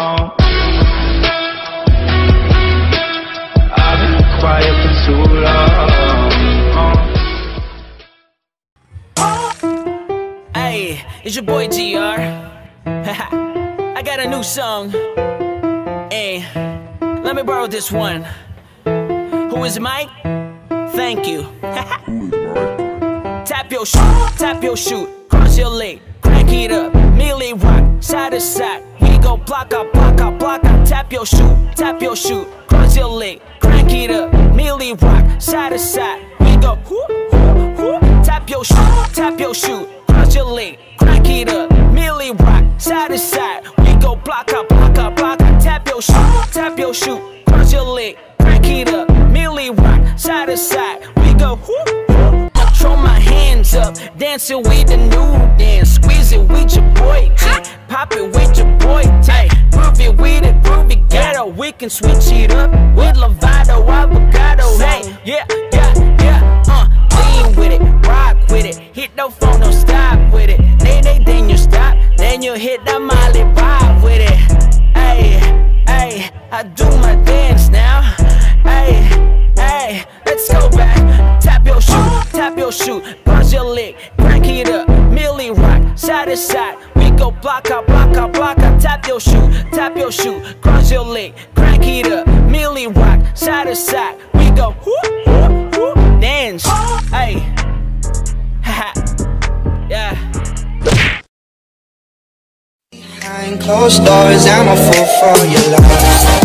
I've been quiet for too long. Hey, it's your boy GR. I got a new song. Hey, let me borrow this one. Who is Mike? Thank you. Tap your shoot, cross your leg, crank it up, melee rock, side to side. We go block out, tap your shoot, cross your leg, crank it up, melee rock, side to side. We go tap your shoot, cross your leg, crank it up, melee rock, side to side. We go block out, tap your shoot, cross your leg, crank it up, melee rock, side to side. We go throw my hands up, dancing with the new dance, squeeze it with your boy, pop it with your boy, groove it with it, groovy ghetto. We can switch it up with Lovato, avocado. Hey, yeah, lean with it, rock with it, hit no phone, no stop with it. Then you stop, then you hit the Molly, ride with it. Hey, I do my dance now. Hey, let's go back. Tap your shoot, cross your leg, crank it up, melee rock, side to side. We go block out, tap your shoot, cross your leg, crank it up, melee rock, side to side. We go dance, hey, yeah. Behind closed doors, I'm a fool for your love.